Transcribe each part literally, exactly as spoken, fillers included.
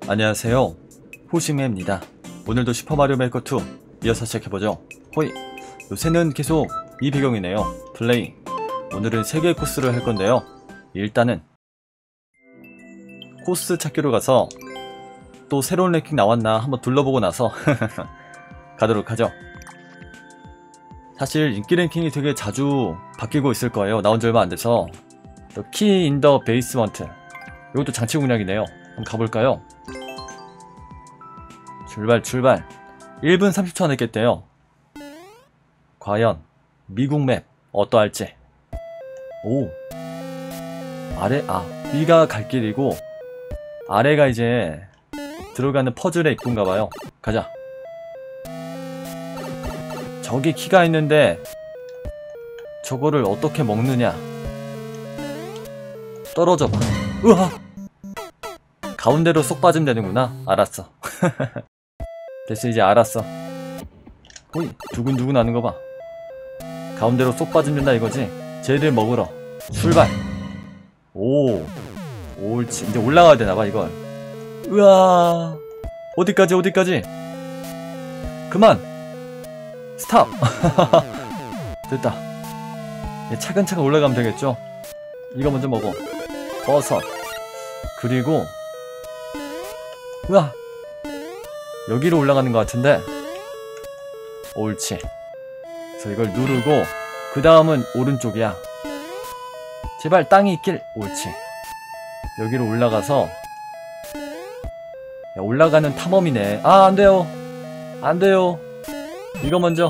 안녕하세요, 호시메입니다. 오늘도 슈퍼마리오 메이커 투 이어서 시작해보죠. 호이! 요새는 계속 이 배경이네요. 플레이. 오늘은 세 개의 코스를 할 건데요. 일단은 코스 찾기로 가서 또 새로운 랭킹 나왔나 한번 둘러보고 나서 가도록 하죠. 사실 인기 랭킹이 되게 자주 바뀌고 있을 거예요. 나온 지 얼마 안 돼서. 키 인 더 베이스먼트, 이것도 장치 공략이네요. 한번 가볼까요? 출발 출발. 일 분 삼십 초 안에 깼대요. 과연 미국 맵 어떠할지. 오, 아래, 아 위가 갈 길이고 아래가 이제 들어가는 퍼즐의 입구인가봐요. 가자. 저기 키가 있는데 저거를 어떻게 먹느냐. 떨어져봐. 으아! 가운데로 쏙 빠지면 되는구나. 알았어. 됐어, 이제 알았어. 호이, 두근두근 하는 거 봐. 가운데로 쏙 빠지면 된다 이거지. 쟤를 먹으러 출발. 오, 옳지. 이제 올라가야 되나봐 이걸. 으아, 어디까지 어디까지. 그만. 스탑. 됐다. 이제 차근차근 올라가면 되겠죠. 이거 먼저 먹어. 버섯. 그리고 으아, 여기로 올라가는 것 같은데. 옳지. 그래서 이걸 누르고 그 다음은 오른쪽이야. 제발 땅이 있길. 옳지. 여기로 올라가서. 야, 올라가는 탐험이네. 아, 안돼요 안돼요. 이거 먼저.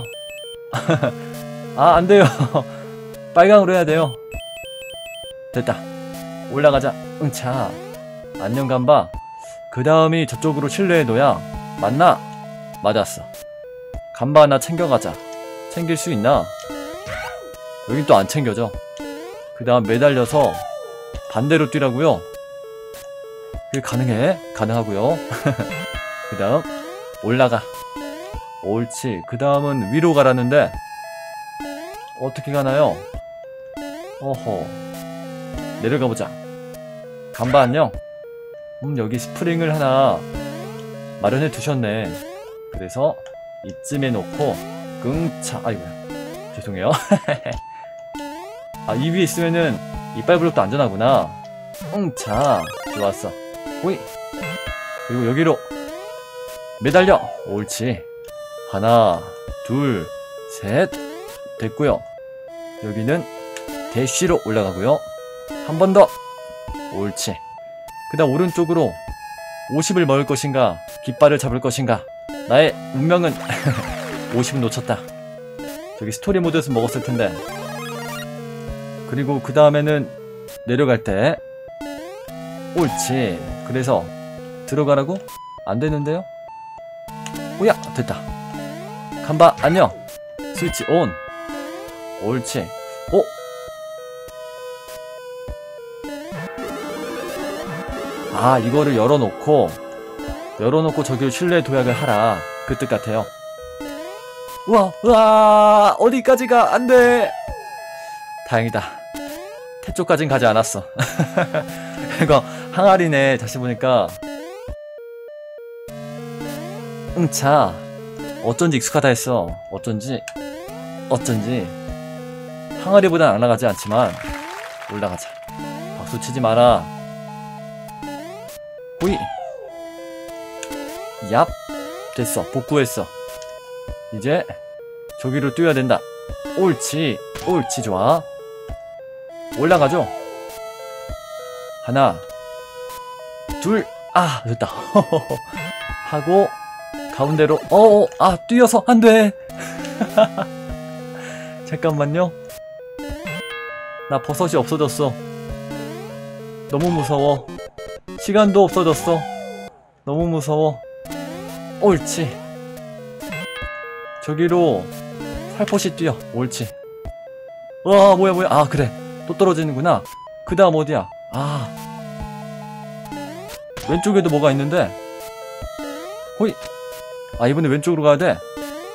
아, 안돼요. 빨강으로 해야 돼요. 됐다. 올라가자. 응차. 안녕 간바. 그 다음이 저쪽으로 실내에도야. 맞나? 맞았어. 간바 하나 챙겨가자. 챙길 수 있나? 여긴 또 안 챙겨져. 그 다음 매달려서 반대로 뛰라고요. 그게 가능해? 가능하고요. 그 다음 올라가. 옳지. 그 다음은 위로 가라는데 어떻게 가나요? 어허. 내려가보자. 간바 안녕. 음, 여기 스프링을 하나 마련해 두셨네. 그래서 이쯤에 놓고 끙차. 아이고야, 죄송해요. 아, 이 위에 있으면은 이빨 블록도 안전하구나. 응차. 좋았어. 호이. 그리고 여기로 매달려. 옳지. 하나 둘 셋. 됐고요. 여기는 대쉬로 올라가고요. 한 번 더. 옳지. 그 다음 오른쪽으로 오십을 먹을 것인가 깃발을 잡을 것인가. 나의 운명은 오십은 놓쳤다. 저기 스토리 모드에서 먹었을 텐데. 그리고 그 다음에는 내려갈 때 옳지. 그래서 들어가라고? 안 되는데요? 오야, 됐다. 간바 안녕. 스위치 온. 옳지. 오, 아, 이거를 열어놓고 열어놓고 저기를 실내 도약을 하라, 그 뜻 같아요. 우와, 우와, 어디까지가. 안돼. 다행이다. 태쪽까진 가지 않았어. 이거 항아리네. 다시 보니까. 응차. 어쩐지 익숙하다 했어. 어쩐지 어쩐지 항아리보단 안 나가지 않지만 올라가자. 박수 치지 마라. 호이. 얍. 됐어. 복구했어. 이제 저기로 뛰어야 된다. 옳지. 옳지. 좋아. 올라가죠. 하나 둘. 아, 됐다. 하고 가운데로. 어어. 아, 뛰어서 안돼. 잠깐만요. 나 버섯이 없어졌어. 너무 무서워. 시간도 없어졌어. 너무 무서워. 옳지. 저기로 살포시 뛰어. 옳지. 와, 뭐야 뭐야. 아, 그래. 또 떨어지는구나. 그 다음 어디야? 아, 왼쪽에도 뭐가 있는데. 호이. 아, 이번에 왼쪽으로 가야 돼.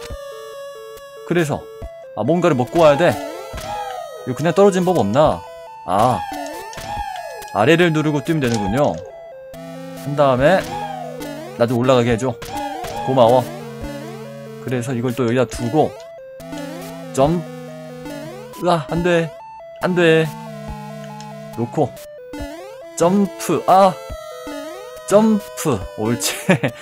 그래서 아, 뭔가를 먹고 와야 돼. 이거 그냥 떨어진 법 없나? 아, 아래를 누르고 뛰면 되는군요. 한 다음에 나 좀 올라가게 해줘. 고마워. 그래서 이걸 또 여기다 두고 점. 으아, 안돼 안돼. 놓고 점프. 아, 점프. 옳지.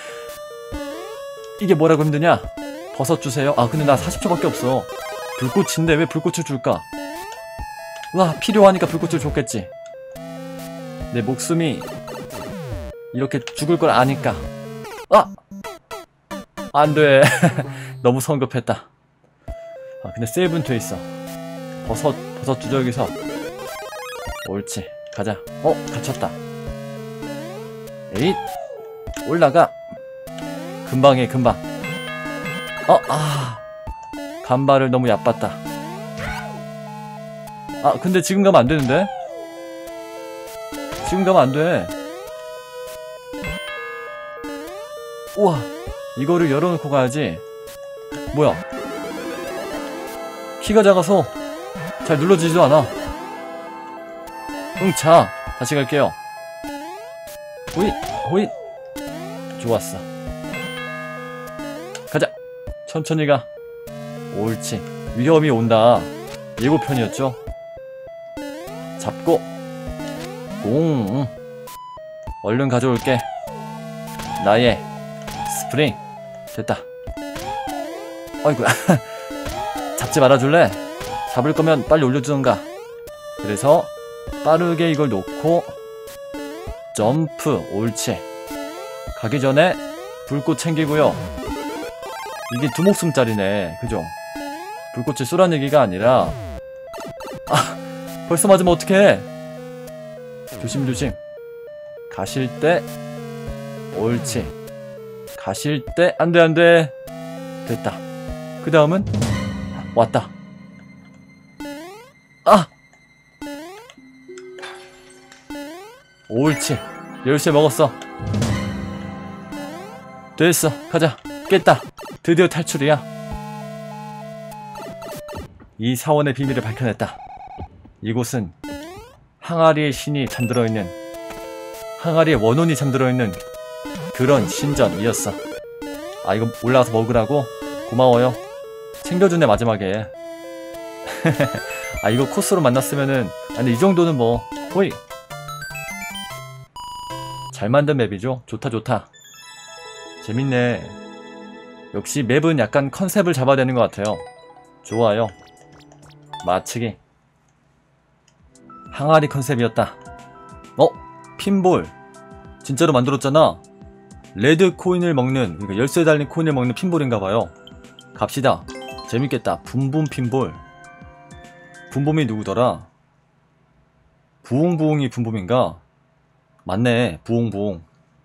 이게 뭐라고 힘드냐? 버섯 주세요. 아, 근데 나 사십 초밖에 없어. 불꽃인데 왜 불꽃을 줄까? 와, 필요하니까 불꽃을 줬겠지. 내 목숨이 이렇게 죽을 걸 아니까. 아! 안돼. 너무 성급했다. 아, 근데 세이브는 돼 있어. 버섯, 버섯 주저 여기서. 옳지. 가자. 어, 갇혔다. 에잇. 올라가. 금방 해, 금방. 어, 아. 간발을 너무 얕봤다. 아, 근데 지금 가면 안 되는데? 지금 가면 안 돼. 우와, 이거를 열어놓고 가야지. 뭐야? 키가 작아서 잘 눌러지지도 않아. 응, 자, 다시 갈게요. 호잇, 호잇. 좋았어. 가자. 천천히 가. 옳지. 위험이 온다. 예고편이었죠. 잡고 공. 얼른 가져올게. 나의 스프링. 됐다. 아이고야. 잡지 말아줄래? 잡을 거면 빨리 올려주던가. 그래서 빠르게 이걸 놓고 점프. 옳지. 가기 전에 불꽃 챙기고요. 이게 두 목숨짜리네. 그죠? 불꽃을 쏘란 얘기가 아니라. 아, 벌써 맞으면 어떡해. 조심조심. 가실 때. 옳지. 가실 때. 안돼 안돼. 됐다. 그 다음은 왔다. 아! 옳지. 열쇠 먹었어. 됐어. 가자. 깼다. 드디어 탈출이야. 이 사원의 비밀을 밝혀냈다. 이곳은 항아리의 신이 잠들어있는, 항아리의 원혼이 잠들어있는 그런 신전이었어. 아, 이거 올라가서 먹으라고? 고마워요. 챙겨준 애 마지막에. 아, 이거 코스로 만났으면은. 아, 근데 이 정도는 뭐. 호이. 잘 만든 맵이죠. 좋다 좋다. 재밌네. 역시 맵은 약간 컨셉을 잡아야 되는 것 같아요. 좋아요. 마치기. 항아리 컨셉이었다. 어? 핀볼. 진짜로 만들었잖아. 레드 코인을 먹는, 그러니까 열쇠 달린 코인을 먹는 핀볼인가봐요. 갑시다. 재밌겠다. 붐붐 핀볼. 붐붐이 누구더라? 부웅부웅이 붐붐인가? 맞네. 부웅부웅.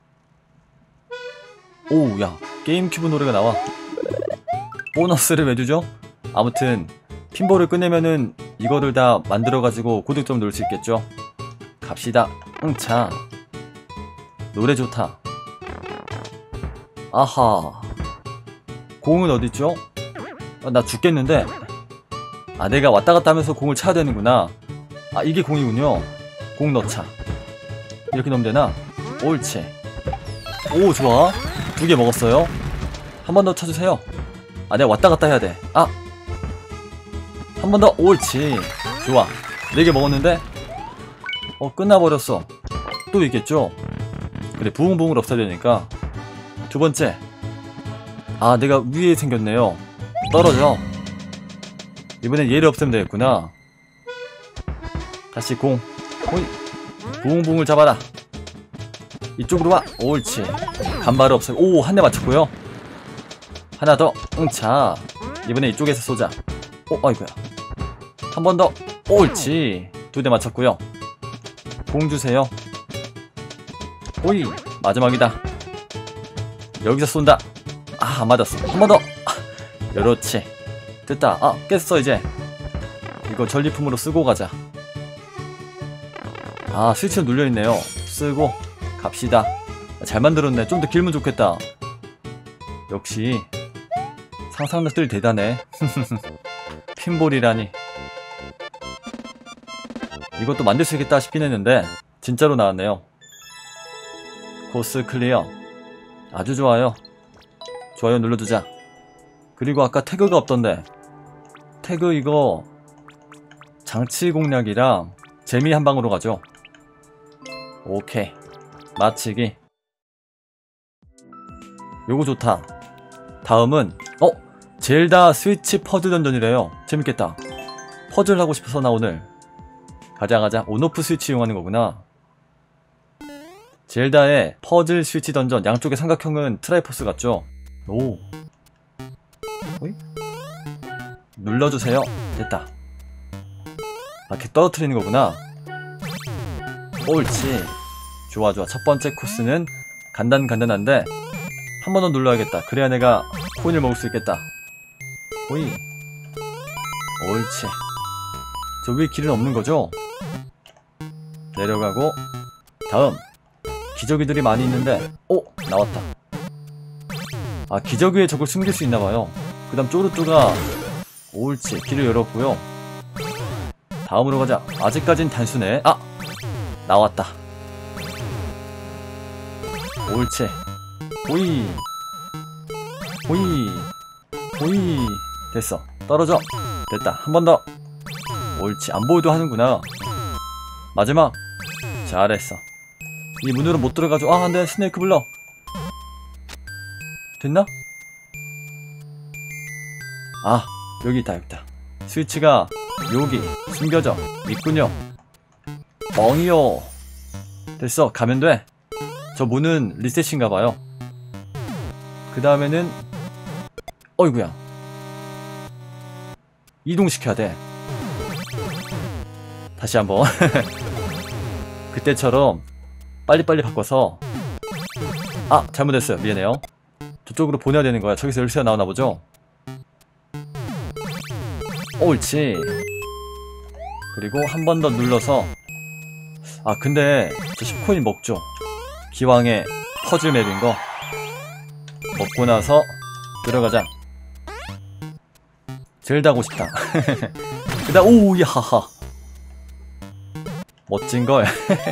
오우, 야, 게임큐브 노래가 나와. 보너스를 왜 주죠? 아무튼 핀볼을 끝내면은 이거를 다 만들어가지고 고득점 넣을 수 있겠죠? 갑시다. 응, 자. 노래 좋다. 아하. 공은 어딨죠? 아, 나 죽겠는데? 아, 내가 왔다갔다 하면서 공을 차야 되는구나. 아, 이게 공이군요. 공 넣자. 이렇게 넣으면 되나? 옳지. 오, 좋아. 두 개 먹었어요. 한 번 더 쳐주세요. 아, 내가 왔다갔다 해야 돼. 아, 한 번 더. 옳지. 좋아. 네 개 먹었는데? 어, 끝나버렸어. 또 있겠죠? 그래, 부흥부흥을 없애야 되니까. 두 번째. 아, 내가 위에 생겼네요. 떨어져. 이번엔 얘를 없애면 되겠구나. 다시 공. 호이. 부흥부흥을 잡아라. 이쪽으로 와. 옳지. 간발을 없애고. 오, 한 대 맞췄고요. 하나 더. 응, 자. 이번엔 이쪽에서 쏘자. 오, 아이고야. 한 번 더. 옳지. 두 대 맞췄고요. 공 주세요. 오이. 마지막이다. 여기서 쏜다. 아, 안 맞았어. 한 번 더. 아, 그렇지. 됐다. 아, 깼어 이제. 이거 전리품으로 쓰고 가자. 아, 스위치가 눌려있네요. 쓰고 갑시다. 잘 만들었네. 좀 더 길면 좋겠다. 역시 상상력들이 대단해. 핀볼이라니. 이것도 만들 수 있겠다 싶긴 했는데 진짜로 나왔네요. 코스 클리어. 아주 좋아요. 좋아요 눌러두자. 그리고 아까 태그가 없던데, 태그 이거 장치 공략이랑 재미 한 방으로 가죠. 오케이, 마치기. 요거 좋다. 다음은 어? 젤다 스위치 퍼즐 던전이래요. 재밌겠다. 퍼즐 하고 싶어서 나 오늘. 가자 가자. 온오프 스위치 이용하는 거구나. 젤다의 퍼즐 스위치 던전. 양쪽의 삼각형은 트라이포스 같죠? 오. 어이? 눌러주세요. 됐다. 아, 이렇게 떨어뜨리는 거구나. 옳지. 좋아 좋아. 첫 번째 코스는 간단간단한데 한 번 더 눌러야겠다. 그래야 내가 코인을 먹을 수 있겠다. 오이. 옳지. 저 위에 길은 없는 거죠? 내려가고. 다음 기저귀들이 많이 있는데. 오! 나왔다. 아, 기저귀에 저걸 숨길 수 있나봐요. 그 다음 쪼르쪼가. 옳지. 길을 열었고요. 다음으로 가자. 아직까진 단순해. 아! 나왔다. 옳지. 오이. 오이. 오이. 됐어. 떨어져. 됐다. 한 번 더. 옳지. 안 보여도 하는구나. 마지막. 잘했어. 이 문으로 못 들어가죠. 아, 안돼. 스네이크 블러. 됐나? 아, 여기 있다. 여기 있다. 스위치가 여기 숨겨져 있군요. 멍이요. 됐어. 가면 돼. 저 문은 리셋인가봐요. 그 다음에는 어이구야, 이동시켜야 돼. 다시 한번. 그때처럼 빨리빨리 바꿔서. 아, 잘못했어요. 미안해요. 저쪽으로 보내야 되는 거야. 저기서 열쇠가 나오나 보죠? 옳지. 그리고 한 번 더 눌러서. 아, 근데 저 십 코인 먹죠. 기왕에 퍼즐 맵인 거 먹고 나서 들어가자. 젤다 하고 싶다. 그 다음, 오우, 야하하. 멋진걸.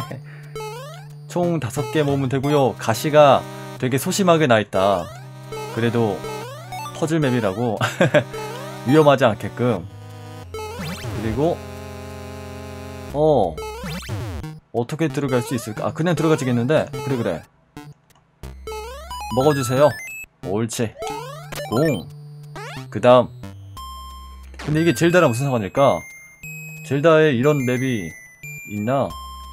총 다섯 개 모으면 되고요. 가시가 되게 소심하게 나있다. 그래도 퍼즐 맵이라고 위험하지 않게끔. 그리고 어 어떻게 들어갈 수 있을까? 아, 그냥 들어가지겠는데. 그래 그래. 먹어주세요. 옳지. 공. 그 다음. 근데 이게 젤다랑 무슨 상관일까? 젤다에 이런 맵이 있나? 어?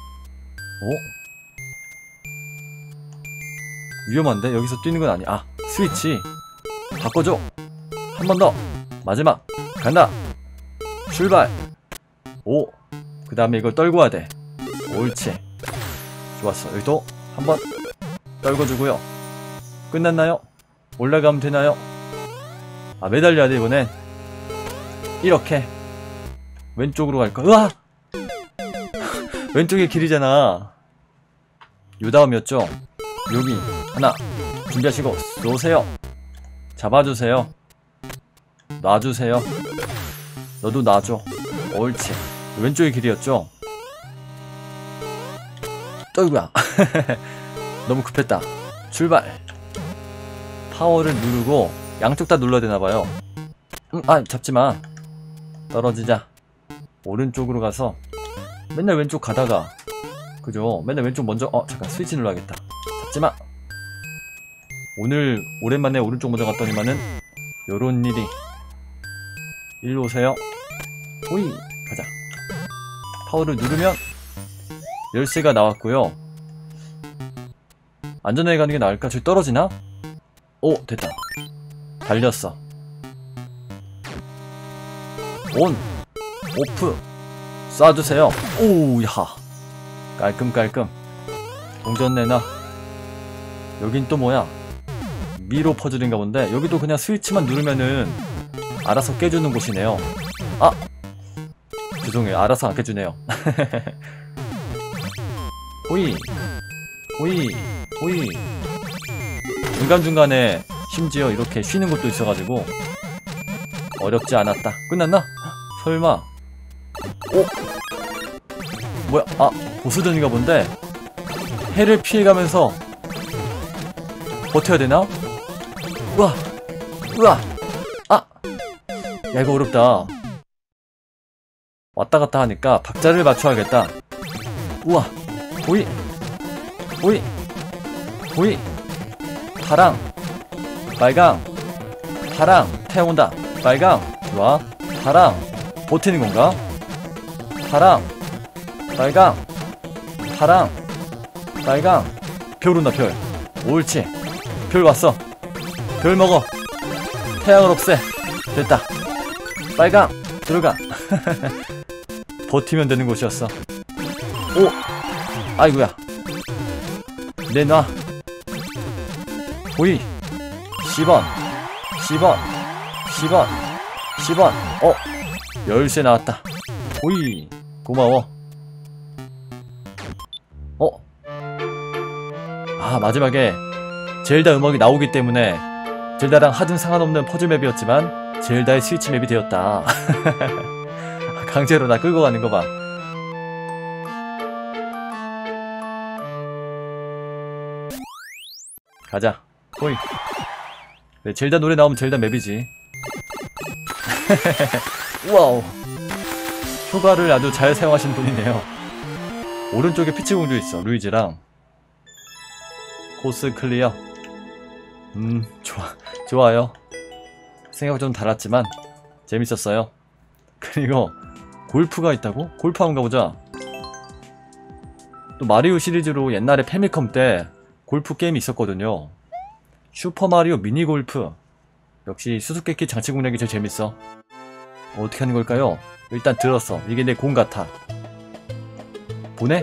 위험한데? 여기서 뛰는 건 아니야. 아, 스위치 바꿔줘. 한 번 더. 마지막. 간다. 출발. 오. 그 다음에 이걸 떨고 와야 돼. 옳지. 좋았어. 여기도 한번 떨궈주고요. 끝났나요? 올라가면 되나요? 아, 매달려야 돼 이번엔. 이렇게 왼쪽으로 갈까? 으아! 왼쪽에 길이잖아. 요 다음이었죠? 여기 하나 준비하시고 쏘세요. 잡아주세요. 놔주세요. 너도 놔줘. 옳지. 왼쪽의 길이었죠? 어이구야. 너무 급했다. 출발. 파워를 누르고 양쪽 다 눌러야 되나봐요. 음, 아, 잡지마. 떨어지자. 오른쪽으로 가서 맨날 왼쪽 가다가, 그죠? 맨날 왼쪽 먼저. 어, 잠깐 스위치 눌러야겠다. 잡지마. 오늘 오랜만에 오른쪽 먼저 갔더니만은 요런 일이. 일로 오세요. 오이. 가자. 파워를 누르면 열쇠가 나왔고요. 안전하게 가는 게 나을까? 저기 떨어지나? 오, 됐다. 달렸어. 온. 오프. 쏴주세요. 오야. 깔끔깔끔. 동전 내놔. 여긴 또 뭐야? 미로 퍼즐인가 본데, 여기도 그냥 스위치만 누르면은 알아서 깨주는 곳이네요. 아! 죄송해요. 알아서 안 깨주네요. 호이. 호이. 호이. 중간중간에 심지어 이렇게 쉬는 곳도 있어가지고 어렵지 않았다. 끝났나? 설마. 오! 뭐야? 아, 보스전인가 본데 해를 피해가면서 버텨야 되나? 우와! 우와! 아! 야, 이거 어렵다. 왔다 갔다 하니까 박자를 맞춰야겠다. 우와! 호이! 호이! 호이! 파랑! 빨강! 파랑! 태워온다! 빨강! 좋아! 파랑! 버티는 건가? 파랑! 빨강! 파랑! 빨강! 별 온다, 별! 옳지! 별 왔어! 별 먹어! 태양을 없애! 됐다! 빨강! 들어가! 버티면 되는 곳이었어. 오! 아이고야! 내놔! 호이! 십 원! 십 원! 십 원! 십 원! 어! 열쇠 나왔다! 호이! 고마워! 어? 아, 마지막에 젤다 음악이 나오기 때문에 젤다랑 하등 상관없는 퍼즐 맵이었지만 젤다의 스위치 맵이 되었다. 강제로 나 끌고 가는 거 봐. 가자. 호이. 네, 젤다 노래 나오면 젤다 맵이지. 와우. 효과를 아주 잘 사용하신 분이네요. 오른쪽에 피치공주 있어. 루이지랑. 코스 클리어. 음, 좋아. 좋아요. 생각보다 좀 달랐지만 재밌었어요. 그리고 골프가 있다고? 골프 한번 가보자. 또 마리오 시리즈로 옛날에 페미컴 때 골프 게임이 있었거든요. 슈퍼마리오 미니골프. 역시 수수께끼 장치 공략이 제일 재밌어. 어떻게 하는 걸까요? 일단 들었어. 이게 내 공 같아. 보내?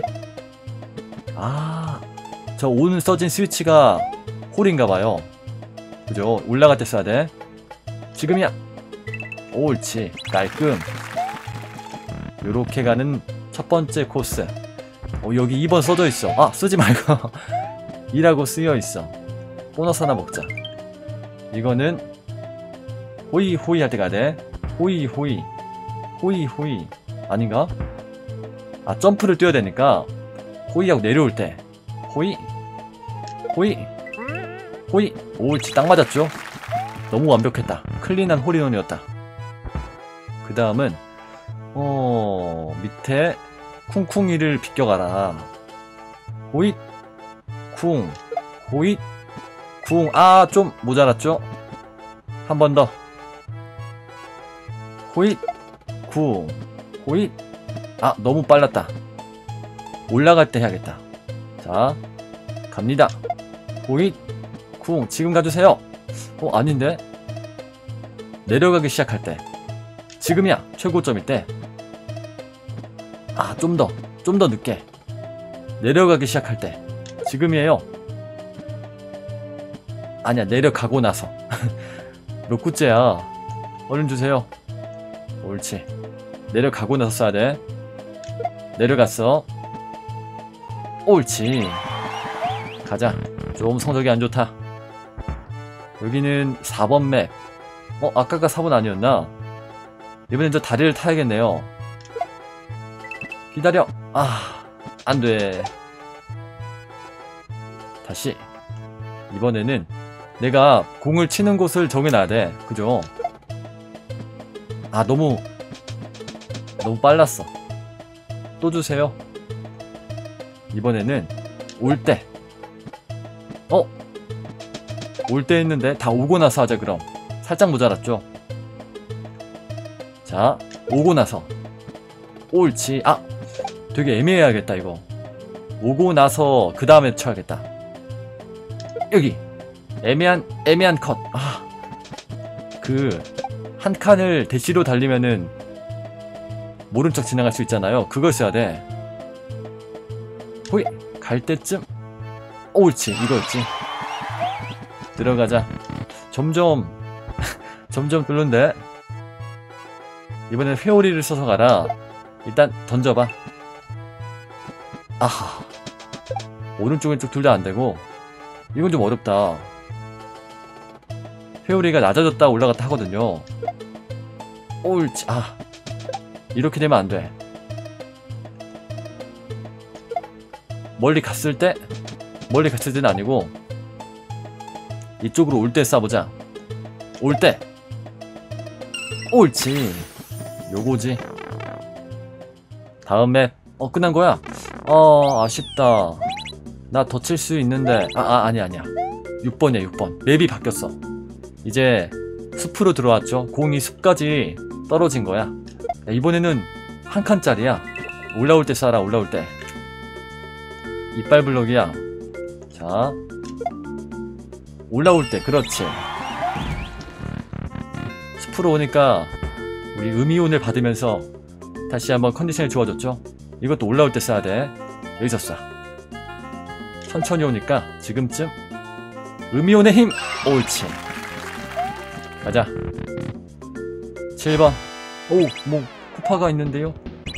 아, 저 온 써진 스위치가 홀인가봐요. 그죠? 올라갈 때 써야 돼. 지금이야. 옳지. 깔끔. 요렇게 가는 첫 번째 코스. 어, 여기 이 번 써져 있어. 아, 쓰지 말고. 이라고 쓰여 있어. 보너스 하나 먹자. 이거는 호이 호이 할 때 가야 돼. 호이 호이. 호이 호이. 아닌가? 아, 점프를 뛰어야 되니까 호이하고 내려올 때 호이 호이 호이. 옳지. 딱 맞았죠? 너무 완벽했다. 클린한 홀인원이었다. 그 다음은 어... 밑에 쿵쿵이를 비껴가라. 호잇 쿵 호잇 쿵. 아, 좀 모자랐죠? 한 번 더. 호잇 쿵 호잇. 아, 너무 빨랐다. 올라갈 때 해야겠다. 자, 갑니다. 호잇 쿵. 지금 가주세요. 어, 아닌데? 내려가기 시작할 때. 지금이야. 최고점일 때. 아, 좀 더. 좀 더 늦게. 내려가기 시작할 때. 지금이에요. 아니야, 내려가고 나서. 몇 구째야. 얼른 주세요. 옳지. 내려가고 나서 써야 돼. 내려갔어. 옳지. 가자. 좀 성적이 안 좋다. 여기는 사 번 맵. 어, 아까가 사 번 아니었나? 이번엔 저 다리를 타야겠네요. 기다려. 아, 안 돼. 다시. 이번에는 내가 공을 치는 곳을 정해놔야 돼. 그죠? 아, 너무 너무 빨랐어. 또 주세요. 이번에는 올 때. 어? 올 때 했는데 다 오고 나서 하자. 그럼 살짝 모자랐죠? 자, 오고 나서. 옳지. 아, 되게 애매해야겠다 이거. 오고 나서 그 다음에 쳐야겠다. 여기 애매한 애매한 컷. 아, 그 한 칸을 대시로 달리면은 모른 척 지나갈 수 있잖아요. 그걸 써야 돼. 호이. 갈 때쯤. 옳지. 이거였지. 들어가자. 점점 점점 뚫는데. 이번엔 회오리를 써서 가라. 일단 던져봐. 아하. 오른쪽 왼쪽 둘 다 안되고. 이건 좀 어렵다. 회오리가 낮아졌다 올라갔다 하거든요. 옳지. 아, 이렇게 되면 안돼. 멀리 갔을 때 멀리 갔을 때는 아니고 이쪽으로 올 때 쏴보자. 올 때. 옳지. 요거지. 다음 맵. 어, 끝난 거야? 어, 아쉽다. 나 더 칠 수 있는데. 아, 아, 아니야, 아니야. 육 번이야, 육 번. 맵이 바뀌었어. 이제 숲으로 들어왔죠. 공이 숲까지 떨어진 거야. 야, 이번에는 한 칸짜리야. 올라올 때 쏴라, 올라올 때. 이빨 블럭이야. 자. 올라올 때, 그렇지. 숲으로 오니까 우리 음이온을 받으면서 다시 한번 컨디션이 좋아졌죠. 이것도 올라올 때 쏴야 돼. 여기서 쏴. 천천히 오니까 지금쯤 음이온의 힘! 옳지. 가자. 칠 번. 오, 뭐 쿠파가 있는데요.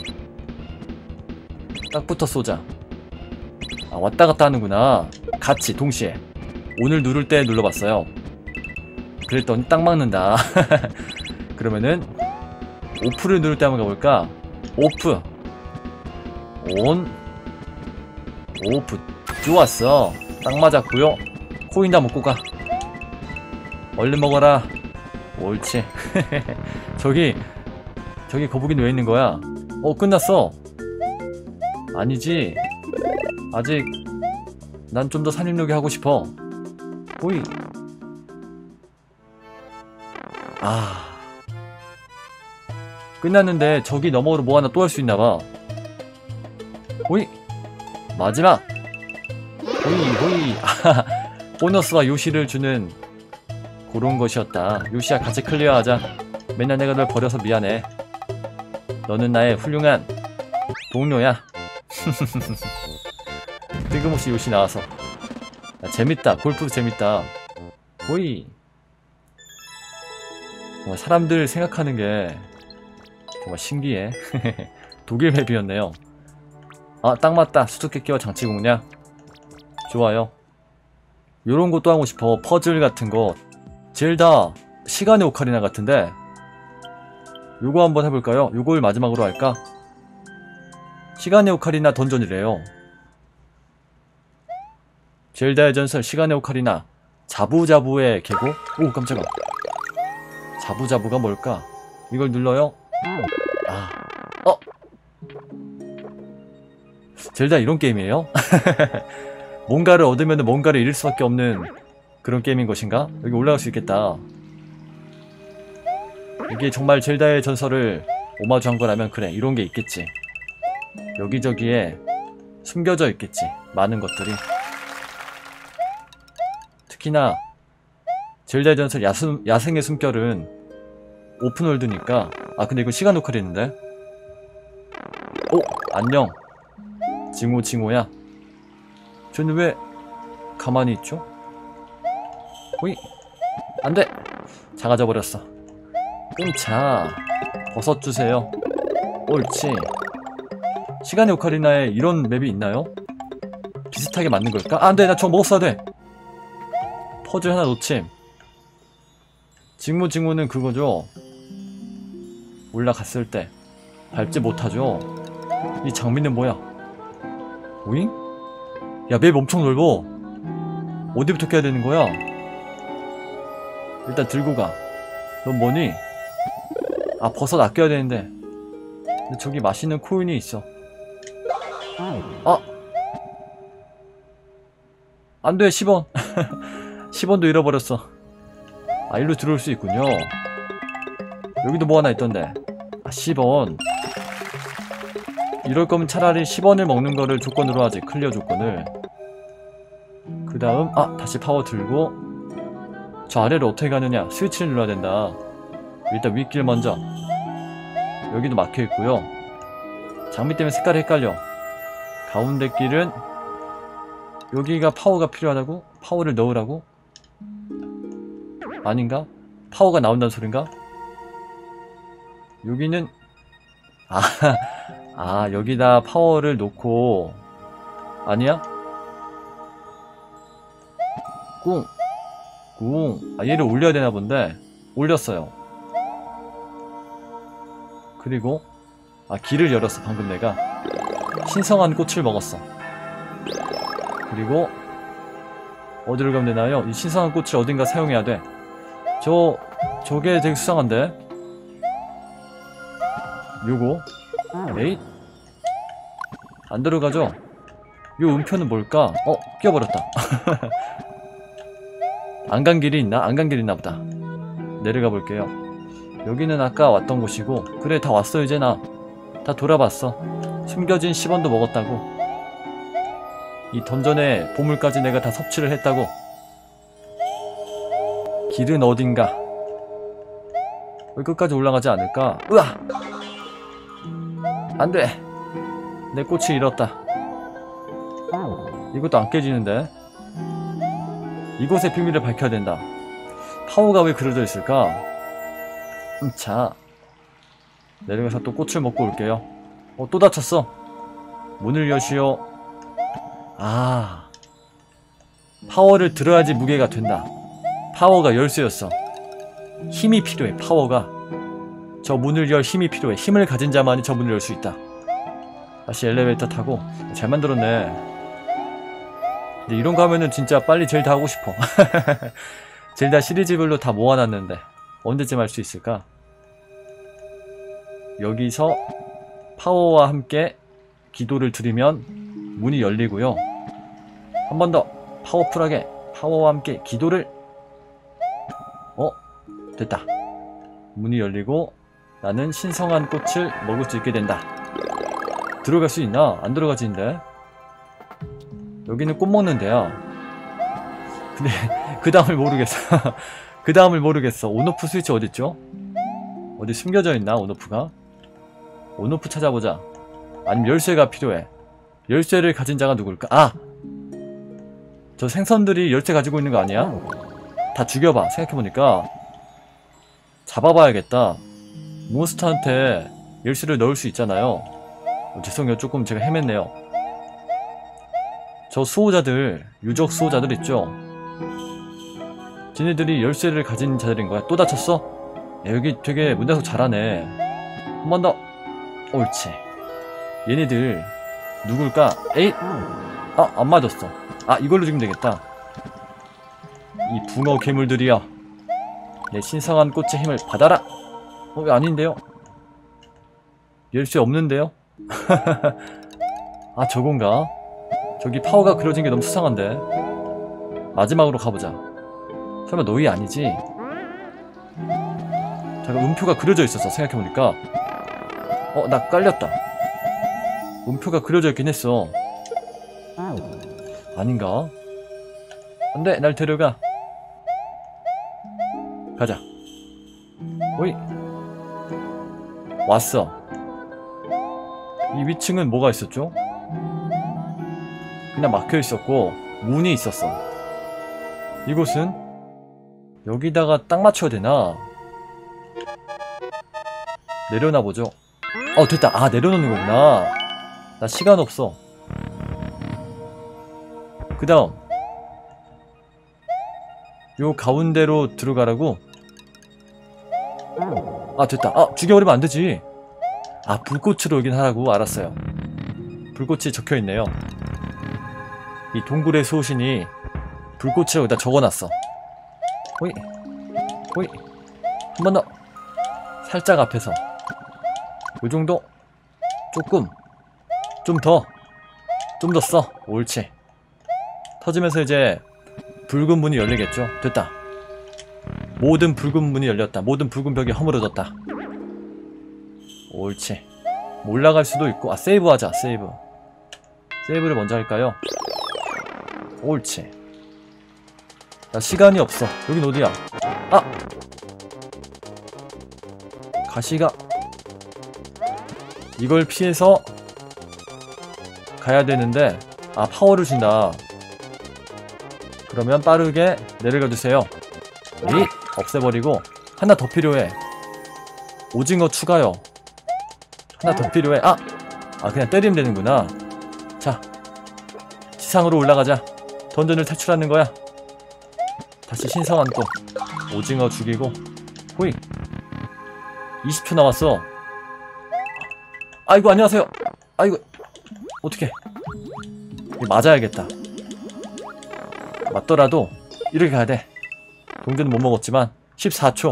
딱 붙어 쏘자. 아, 왔다갔다 하는구나. 같이 동시에. 오늘 누를 때 눌러봤어요. 그랬더니 딱 막는다. 그러면은 오프를 누를 때 한번 가볼까? 오프. 온. 오프. 좋았어. 딱 맞았고요. 코인도 먹고 가. 얼른 먹어라. 옳지. 저기 저기 거북이는 왜 있는 거야? 어, 끝났어. 아니지. 아직 난 좀 더 산림욕이 하고 싶어. 호이. 아, 끝났는데 저기 너머로 뭐 하나 또 할 수 있나봐. 호이. 마지막. 호이 호이. 아, 보너스와 요시를 주는 그런 것이었다. 요시야, 같이 클리어하자. 맨날 내가 널 버려서 미안해. 너는 나의 훌륭한 동료야. 뜬금없이 요시 나와서. 야, 재밌다. 골프도 재밌다. 호이. 정말 사람들 생각하는 게 정말 신기해. 독일 맵이었네요. 아, 딱 맞다. 수수께끼와 장치공략. 좋아요. 요런 것도 하고 싶어. 퍼즐 같은 거. 젤다 시간의 오카리나 같은데 요거 한번 해볼까요? 요걸 마지막으로 할까? 시간의 오카리나 던전이래요. 젤다의 전설 시간의 오카리나 자부자부의 계곡? 오, 깜짝아. 자부자부가 뭘까? 이걸 눌러요? 아, 어? 젤다 이런 게임이에요? 뭔가를 얻으면 뭔가를 잃을 수밖에 없는 그런 게임인 것인가? 여기 올라갈 수 있겠다. 이게 정말 젤다의 전설을 오마주한 거라면 그래, 이런 게 있겠지. 여기저기에 숨겨져 있겠지, 많은 것들이. 특히나 젤다의 전설 야숨, 야생의 숨결은 오픈월드니까. 아, 근데 이거 시간 녹화를 했는데. 오! 안녕 징호 징호야. 쟤는 왜 가만히 있죠? 호이. 안돼. 작아져 버렸어. 끊자. 버섯 주세요. 옳지. 시간의 오카리나에 이런 맵이 있나요? 비슷하게 맞는 걸까? 아, 안돼. 나 저거 먹었어야 돼. 퍼즐 하나 놓침. 징무 징무는 그거죠. 올라갔을 때 밟지 못하죠. 이 장미는 뭐야? 오잉? 야, 맵 엄청 넓어. 어디부터 껴야 되는 거야? 일단 들고 가. 넌 뭐니? 아, 버섯 아껴야 되는데. 근데 저기 맛있는 코인이 있어. 아! 안돼. 십 원. 십 원도 잃어버렸어. 아, 일로 들어올 수 있군요. 여기도 뭐 하나 있던데. 아, 십 원. 이럴 거면 차라리 십 원을 먹는 거를 조건으로 하지. 클리어 조건을. 그 다음, 아, 다시 파워 들고. 저 아래로 어떻게 가느냐. 스위치를 눌러야 된다. 일단 윗길 먼저. 여기도 막혀있고요. 장미 때문에 색깔이 헷갈려. 가운데 길은 여기가 파워가 필요하다고? 파워를 넣으라고? 아닌가? 파워가 나온다는 소린가? 여기는 아, 아, 여기다 파워를 놓고. 아니야? 꿍 꿍. 아, 얘를 올려야 되나 본데. 올렸어요. 그리고 아, 길을 열었어. 방금 내가 신성한 꽃을 먹었어. 그리고 어디로 가면 되나요? 이 신선한 꽃을 어딘가 사용해야 돼. 저 저게 되게 수상한데. 요거 에잇 안 들어가죠? 요 음표는 뭘까? 어? 끼어버렸다. 안 간 길이 있나? 안 간 길이 있나 보다. 내려가 볼게요. 여기는 아까 왔던 곳이고, 그래 다 왔어. 이제 나 다 돌아봤어. 숨겨진 십 원도 먹었다고. 이 던전의 보물까지 내가 다 섭취를 했다고. 길은 어딘가? 왜 끝까지 올라가지 않을까? 으아! 안돼! 내 꽃을 잃었다. 이것도 안 깨지는데? 이곳의 비밀을 밝혀야 된다. 파워가 왜 그려져 있을까? 음, 자, 내려가서 또 꽃을 먹고 올게요. 어, 또 다쳤어. 문을 여시오. 아, 파워를 들어야지 무게가 된다. 파워가 열쇠였어. 힘이 필요해. 파워가. 저 문을 열 힘이 필요해. 힘을 가진 자만이 저 문을 열 수 있다. 다시 엘리베이터 타고. 잘 만들었네. 근데 이런 거 하면은 진짜 빨리 젤다 하고 싶어. 젤다 시리즈별로 다 모아놨는데 언제쯤 할 수 있을까? 여기서 파워와 함께 기도를 드리면 문이 열리고요. 한 번 더 파워풀하게 파워와 함께 기도를. 어? 됐다. 문이 열리고 나는 신성한 꽃을 먹을 수 있게 된다. 들어갈 수 있나? 안 들어가지는데. 여기는 꽃 먹는 데야. 근데 그 다음을 모르겠어. 그 다음을 모르겠어. 온오프 스위치 어딨죠? 어디 숨겨져 있나? 온오프가? 온오프 찾아보자. 아니면 열쇠가 필요해. 열쇠를 가진 자가 누굴까? 아! 저 생선들이 열쇠 가지고 있는 거 아니야? 다 죽여봐. 생각해보니까 잡아봐야겠다. 몬스터한테 열쇠를 넣을 수 있잖아요. 어, 죄송해요. 조금 제가 헤맸네요. 저 수호자들, 유적 수호자들 있죠? 쟤네들이 열쇠를 가진 자들인 거야. 또 다쳤어? 야, 여기 되게 문단속 잘하네. 한 번 더. 옳지. 얘네들 누굴까? 에잇! 아, 안 맞았어. 아, 이걸로 죽이면 되겠다. 이 붕어 괴물들이여, 내 신성한 꽃의 힘을 받아라. 어, 왜 아닌데요? 열쇠 없는데요? 아, 저건가? 저기 파워가 그려진 게 너무 수상한데. 마지막으로 가보자. 설마 너희 아니지? 잠깐, 음표가 그려져 있었어. 생각해보니까. 어, 나 깔렸다. 음표가 그려져 있긴 했어. 아닌가? 안돼, 날 데려가. 가자. 오이. 왔어. 이 위층은 뭐가 있었죠? 그냥 막혀 있었고 문이 있었어. 이곳은 여기다가 딱 맞춰야 되나? 내려놔보죠. 어, 됐다. 아, 내려놓는 거구나. 나 시간 없어. 그 다음 요 가운데로 들어가라고? 아, 됐다. 아, 죽여버리면 안 되지. 아, 불꽃으로 여긴 하라고? 알았어요. 불꽃이 적혀있네요. 이 동굴의 수호신이 불꽃을 여기다 적어놨어. 호이 호이. 한 번 더. 살짝 앞에서 요정도. 조금 좀 더 좀 더 써. 옳지. 터지면서 이제 붉은 문이 열리겠죠. 됐다. 모든 붉은 문이 열렸다. 모든 붉은 벽이 허물어졌다. 옳지. 올라갈 수도 있고. 아, 세이브 하자. 세이브. 세이브를 먼저 할까요? 옳지. 나 시간이 없어. 여긴 어디야? 아! 가시가. 이걸 피해서 가야 되는데. 아, 파워를 준다. 그러면 빠르게 내려가 주세요. 이 없애버리고. 하나 더 필요해. 오징어 추가요. 하나 더 필요해. 아! 아, 그냥 때리면 되는구나. 자, 지상으로 올라가자. 던전을 탈출하는 거야. 다시 신성한 꽃. 오징어 죽이고. 호이. 이십 초 남았어. 아이고, 안녕하세요. 아이고, 어떡해. 이거 맞아야겠다. 맞더라도 이렇게 가야 돼. 동전은 못 먹었지만 십사 초.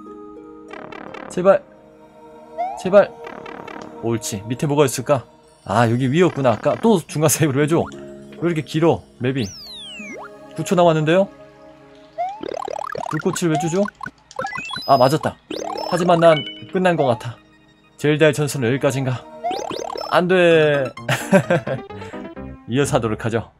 제발 제발. 옳지. 밑에 뭐가 있을까? 아 여기 위였구나. 아까 또 중간 세이브를 왜 줘? 왜 이렇게 길어 맵이? 구 초 남았는데요? 불꽃을 왜 주죠? 아 맞았다. 하지만 난 끝난 것 같아. 젤다의 전설은 여기까지인가? 안돼. 이어서 하도록 하죠.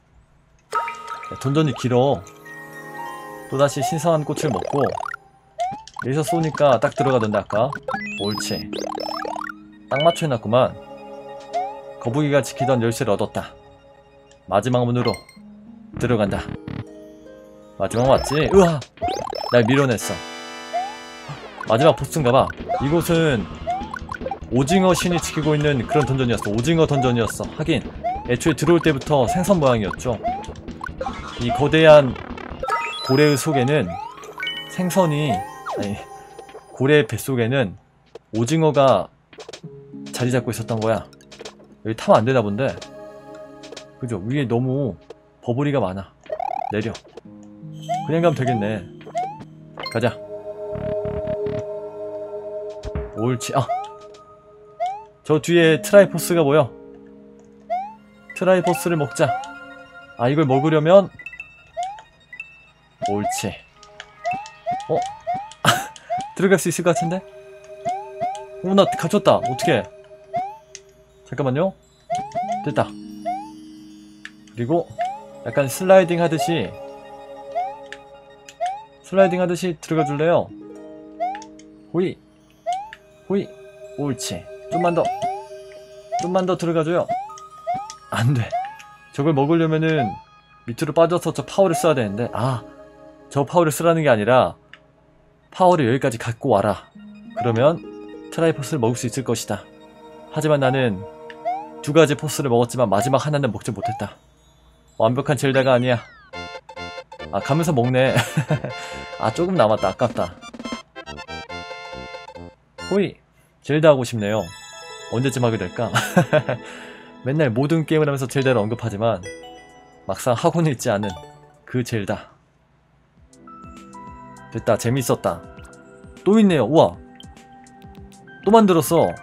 던전이 길어. 또다시 신선한 꽃을 먹고 여기서 쏘니까 딱 들어가던데 아까. 옳지. 딱 맞춰 해놨구만. 거북이가 지키던 열쇠를 얻었다. 마지막 문으로 들어간다. 마지막 맞지? 으아! 날 밀어냈어. 마지막 보스인가봐. 이곳은 오징어 신이 지키고 있는 그런 던전이었어. 오징어 던전이었어. 하긴 애초에 들어올 때부터 생선 모양이었죠. 이 거대한 고래의 속에는 생선이 아니 고래의 뱃속에는 오징어가 자리 잡고 있었던 거야. 여기 타면 안 되나 본데. 그죠? 위에 너무 버블이가 많아. 내려. 그냥 가면 되겠네. 가자. 옳지. 아! 저 뒤에 트라이포스가 보여. 트라이포스를 먹자. 아 이걸 먹으려면 옳지. 어? 들어갈 수 있을 것 같은데? 오 나 갇혔다. 어떡해. 잠깐만요. 됐다. 그리고 약간 슬라이딩 하듯이 슬라이딩 하듯이 들어가 줄래요? 호이 호이. 옳지. 좀만 더 좀만 더 들어가줘요. 안돼. 저걸 먹으려면은 밑으로 빠져서 저 파워를 써야 되는데, 아 저 파워를 쓰라는 게 아니라 파워를 여기까지 갖고 와라. 그러면 트라이포스를 먹을 수 있을 것이다. 하지만 나는 두 가지 포스를 먹었지만 마지막 하나는 먹지 못했다. 완벽한 젤다가 아니야. 아 가면서 먹네. 아 조금 남았다. 아깝다. 호이. 젤다 하고 싶네요. 언제쯤 하게 될까? 맨날 모든 게임을 하면서 젤다를 언급하지만 막상 하고는 있지 않은 그 젤다. 됐다. 재밌었다. 또 있네요. 우와 또 만들었어.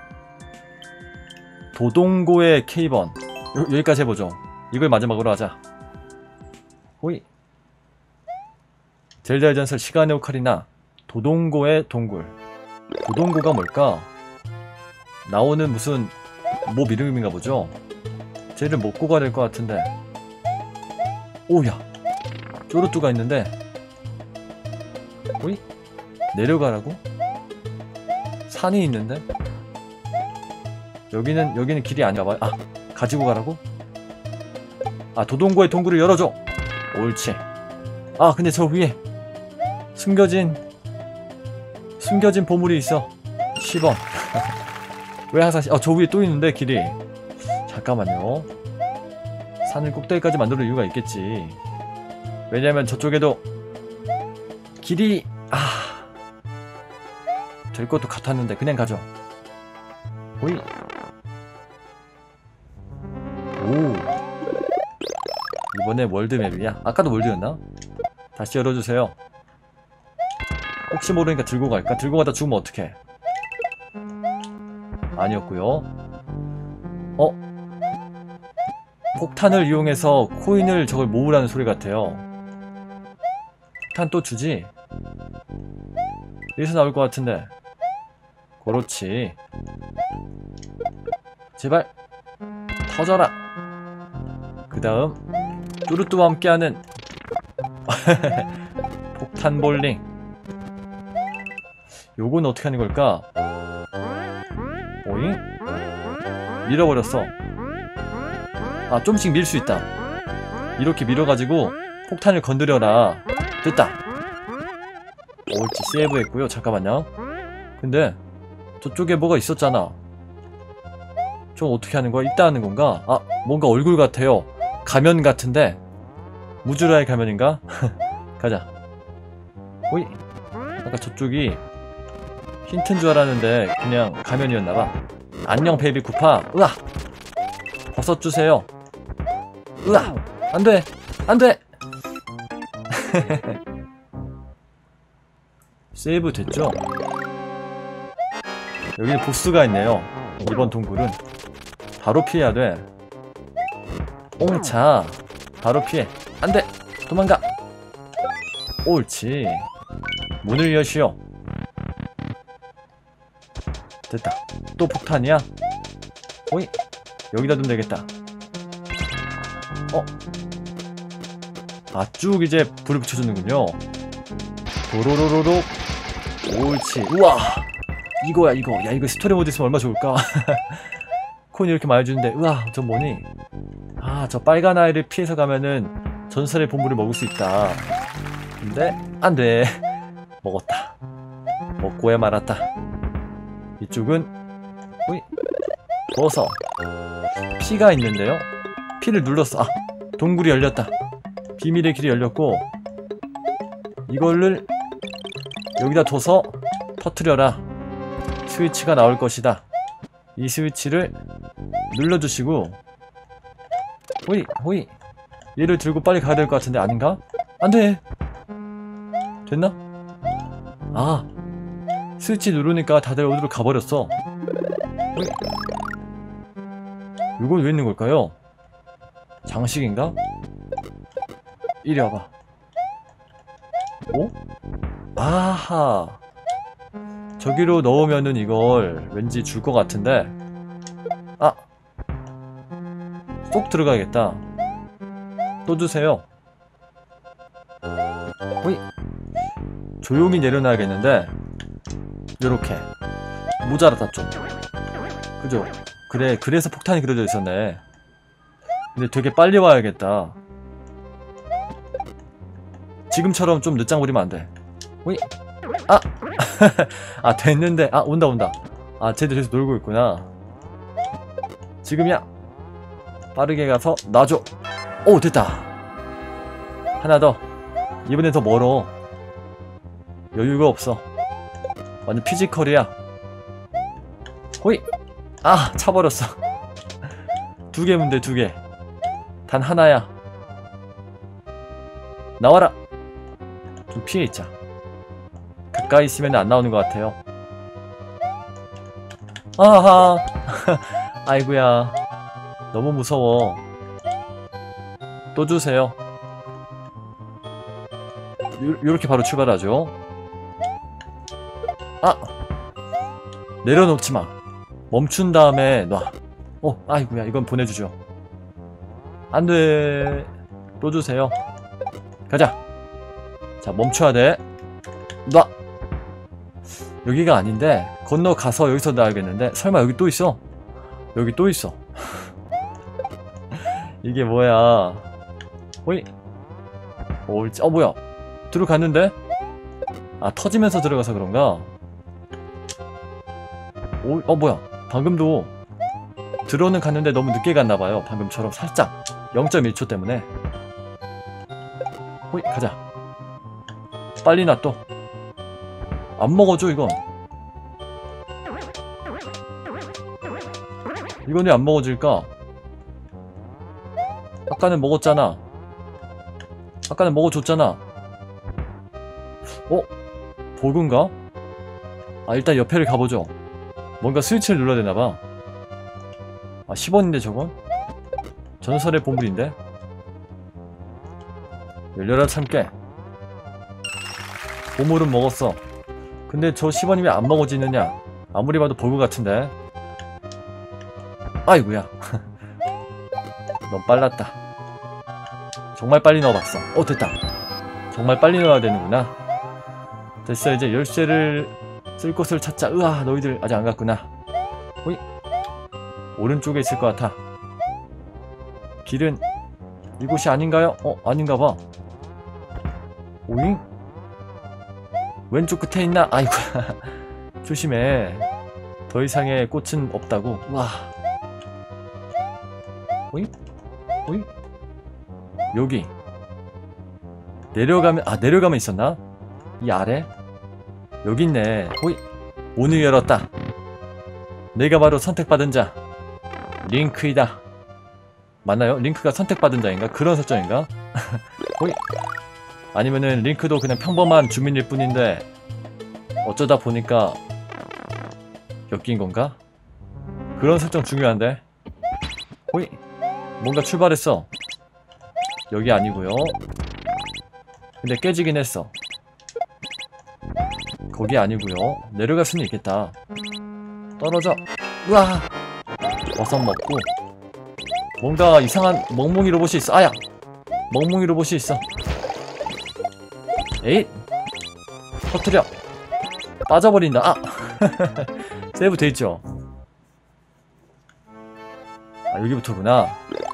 도동고의 케이번. 요, 여기까지 해보죠. 이걸 마지막으로 하자. 호이. 젤다의 전설 시간의 오카리나 도동고의 동굴. 도동고가 뭘까? 나오는 무슨 몹 이름인가 보죠? 쟤를 먹고 가야 될 것 같은데. 오야 쪼르뚜가 있는데. 호이? 내려가라고? 산이 있는데? 여기는 여기는 길이 아닌가봐요. 아 가지고 가라고? 아 도동고의 동굴을 열어줘. 옳지. 아 근데 저 위에 숨겨진 숨겨진 보물이 있어. 십 원. 왜 항상 아 저 위에 또 있는데 길이. 잠깐만요. 산을 꼭대기까지 만들 이유가 있겠지. 왜냐면 저쪽에도 길이 아 될 것도 같았는데 그냥 가죠. 호이. 오 이번에 월드맵이야. 아까도 월드였나? 다시 열어주세요. 혹시 모르니까 들고 갈까? 들고 가다 죽으면 어떡해. 아니었고요. 어? 폭탄을 이용해서 코인을 저걸 모으라는 소리 같아요. 폭탄 또 주지? 여기서 나올 것 같은데. 그렇지. 제발 터져라. 그 다음 뚜루뚜와 함께하는 폭탄 볼링. 요건 어떻게 하는 걸까? 오잉? 밀어버렸어. 아 좀씩 밀 수 있다. 이렇게 밀어가지고 폭탄을 건드려라. 됐다. 옳지. 세이브했고요. 잠깐만요. 근데 저쪽에 뭐가 있었잖아. 좀 어떻게 하는 거야? 이따 하는 건가? 아 뭔가 얼굴 같아요. 가면 같은데 무주라의 가면인가? 가자. 오이. 아까 저쪽이 힌트인 줄 알았는데 그냥 가면이었나봐. 안녕 베이비 쿠파. 으아 버섯 주세요. 으아 안돼 안돼. 세이브 됐죠? 여기 보스가 있네요. 이번 동굴은 바로 피해야 돼. 옹차 바로 피해. 안돼! 도망가! 옳지. 문을 여시오. 됐다. 또 폭탄이야? 오이, 여기다 두면 되겠다. 어? 아, 쭉 이제 불을 붙여주는군요. 도로로로로. 옳지. 우와! 이거야, 이거. 야, 이거 스토리 모드 있으면 얼마나 좋을까? 코인 이렇게 많이 주는데, 우와, 저 뭐니? 아, 저 빨간 아이를 피해서 가면은 전설의 보물을 먹을 수 있다. 근데, 안 돼. 먹었다. 먹고야 말았다. 이쪽은, 오이, 버섯. 피가 있는데요? 피를 눌렀어. 아, 동굴이 열렸다. 비밀의 길이 열렸고, 이거를 여기다 둬서 터트려라. 스위치가 나올 것이다. 이 스위치를 눌러주시고, 호이 호이, 얘를 들고 빨리 가야 될 것 같은데 아닌가? 안돼! 됐나? 아, 스위치 누르니까 다들 어디로 가버렸어. 호이. 이건 왜 있는 걸까요? 장식인가? 이리 와봐. 오? 아하, 저기로 넣으면은 이걸 왠지 줄 것 같은데. 아, 쏙 들어가야겠다. 또 주세요. 호이. 조용히 내려놔야겠는데. 요렇게 모자라다 좀. 그죠? 그래, 그래서 폭탄이 그려져 있었네. 근데 되게 빨리 와야겠다. 지금처럼 좀 늦장 부리면 안 돼. 호이. 아! 아, 됐는데. 아, 온다 온다. 아, 쟤들 계속 놀고 있구나. 지금이야. 빠르게 가서 놔줘. 오, 됐다. 하나 더. 이번엔 더 멀어. 여유가 없어. 완전 피지컬이야. 호이. 아, 차버렸어. 두 개면 돼, 두 개. 단 하나야. 나와라. 좀 피해 있자. 가까이 있으면 안 나오는 것 같아요. 아하. 아이고야. 너무 무서워. 또 주세요. 요, 요렇게 바로 출발하죠. 아! 내려놓지 마. 멈춘 다음에 놔. 어, 아이고야. 이건 보내주죠. 안 돼. 또 주세요. 가자. 자, 멈춰야 돼. 놔. 여기가 아닌데 건너가서 여기서 놔야겠는데. 설마 여기 또 있어? 여기 또 있어. 이게 뭐야. 호이. 옳지. 어, 뭐야. 들어갔는데? 아, 터지면서 들어가서 그런가? 오, 어, 뭐야. 방금도 들어는 갔는데 너무 늦게 갔나봐요. 방금처럼 살짝 영 점 일 초 때문에. 호이, 가자. 빨리 놔둬. 안 먹어줘, 이건. 이건 왜 안 먹어질까? 아까는 먹었잖아. 아까는 먹어줬잖아. 어? 버그인가? 아, 일단 옆에를 가보죠. 뭔가 스위치를 눌러야 되나봐. 아, 십 원인데 저건? 전설의 보물인데? 열려라 참깨. 보물은 먹었어. 근데 저 십 원이면 안 먹어지느냐? 아무리 봐도 버그 같은데. 아이고야. 넌 빨랐다. 정말 빨리 넣어봤어. 어, 됐다. 정말 빨리 넣어야 되는구나. 됐어. 이제 열쇠를 쓸 곳을 찾자. 으아, 너희들 아직 안 갔구나. 호이. 오른쪽에 있을 것 같아. 길은 이곳이 아닌가요? 어, 아닌가봐. 오잉? 왼쪽 끝에 있나? 아이고. 조심해. 더 이상의 꽃은 없다고. 와. 오잉? 오잉? 여기. 내려가면, 아, 내려가면 있었나? 이 아래? 여기 있네. 호이. 문을 열었다. 내가 바로 선택받은 자. 링크이다. 맞나요? 링크가 선택받은 자인가? 그런 설정인가? 호이. 아니면은 링크도 그냥 평범한 주민일 뿐인데 어쩌다 보니까 엮인 건가? 그런 설정 중요한데. 호이, 뭔가 출발했어. 여기 아니고요. 근데 깨지긴 했어. 거기 아니고요. 내려갈 수는 있겠다. 떨어져. 우와, 버섯 먹고. 뭔가 이상한 멍멍이 로봇이 있어. 아야, 멍멍이 로봇이 있어. 에잇, 터트려. 빠져버린다. 아 세이브 돼있죠. 아, 여기부터구나.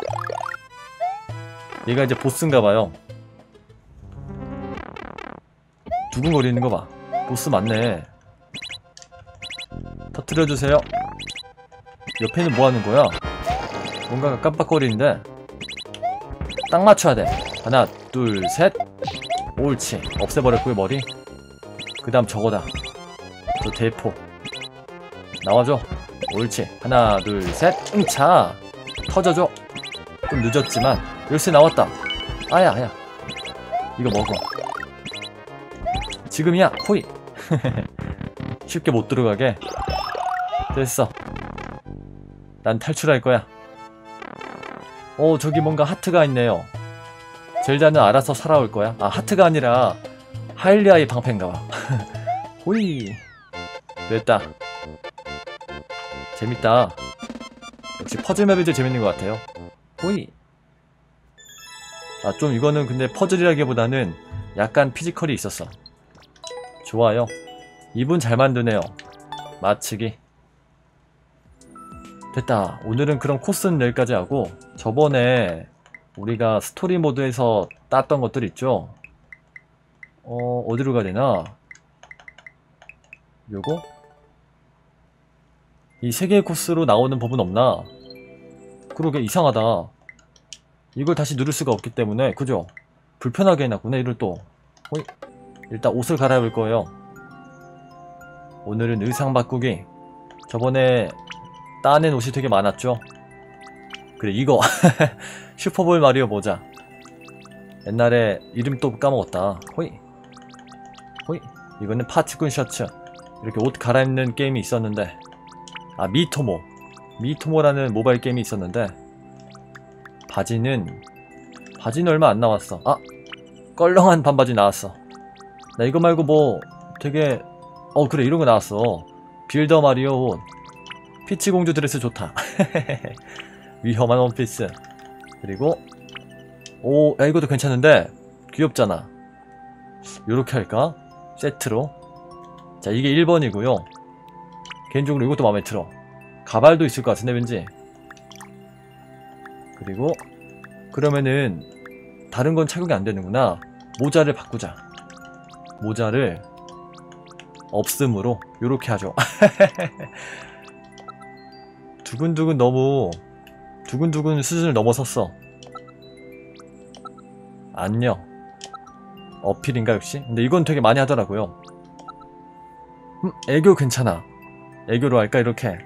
얘가 이제 보스인가봐요. 두근거리는 거 봐. 보스 맞네. 터트려주세요. 옆에는 뭐 하는 거야? 뭔가가 깜빡거리는데. 딱 맞춰야 돼. 하나, 둘, 셋. 옳지. 없애버렸고요, 머리. 그 다음 저거다. 저 대포. 나와줘. 옳지. 하나, 둘, 셋. 응차. 터져줘. 좀 늦었지만 열쇠 나왔다. 아야, 아야. 이거 먹어. 지금이야. 호이. 쉽게 못 들어가게. 됐어. 난 탈출할 거야. 오, 저기 뭔가 하트가 있네요. 젤다는 알아서 살아올 거야. 아, 하트가 아니라 하일리아의 방패인가봐. 호이. 됐다. 재밌다. 역시 퍼즐 맵이 제일 재밌는 것 같아요. 호이. 아, 좀 이거는 근데 퍼즐이라기보다는 약간 피지컬이 있었어. 좋아요. 이분 잘 만드네요. 맞추기. 됐다. 오늘은 그럼 코스는 여기까지 하고, 저번에 우리가 스토리 모드에서 땄던 것들 있죠? 어, 어디로 가야 되나? 요거? 이 세 개의 코스로 나오는 법은 없나? 그러게 이상하다. 이걸 다시 누를 수가 없기 때문에, 그죠? 불편하게 해놨구나, 이를 또. 호이. 일단 옷을 갈아입을 거예요. 오늘은 의상 바꾸기. 저번에 따낸 옷이 되게 많았죠? 그래, 이거. 슈퍼볼 마리오 모자. 옛날에 이름 또 까먹었다. 호이. 호이. 이거는 파티군 셔츠. 이렇게 옷 갈아입는 게임이 있었는데. 아, 미토모. 미토모라는 모바일 게임이 있었는데, 바지는 바지는 얼마 안 나왔어. 아, 껄렁한 반바지 나왔어. 나 이거 말고 뭐 되게, 어 그래, 이런 거 나왔어. 빌더 마리오 옷. 피치 공주 드레스 좋다. 위험한 원피스. 그리고 오, 야, 이것도 괜찮은데 귀엽잖아. 요렇게 할까? 세트로. 자, 이게 일 번이고요 개인적으로 이것도 마음에 들어. 가발도 있을 것 같은데 왠지. 그리고 그러면은 다른 건 착용이 안 되는구나. 모자를 바꾸자. 모자를 없음으로 요렇게 하죠. 두근두근 너무 두근두근 수준을 넘어섰어. 안녕. 어필인가 역시? 근데 이건 되게 많이 하더라고요. 음, 애교 괜찮아. 애교로 할까 이렇게.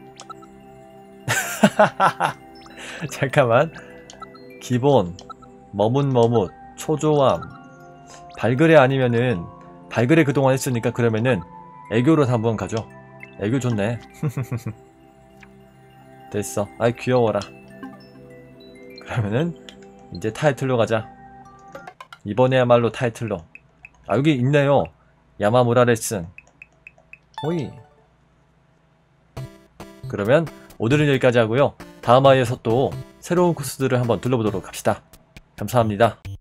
잠깐만. 기본 머뭇머뭇 초조함 발그레 아니면은 발그레 그동안 했으니까 그러면은 애교로 한번 가죠. 애교 좋네. 됐어. 아이 귀여워라. 그러면은 이제 타이틀로 가자. 이번에야말로 타이틀로. 아, 여기 있네요. 야마무라 레슨. 호이. 그러면 오늘은 여기까지 하고요. 다음 화에서 또 새로운 코스들을 한번 둘러보도록 합시다. 감사합니다.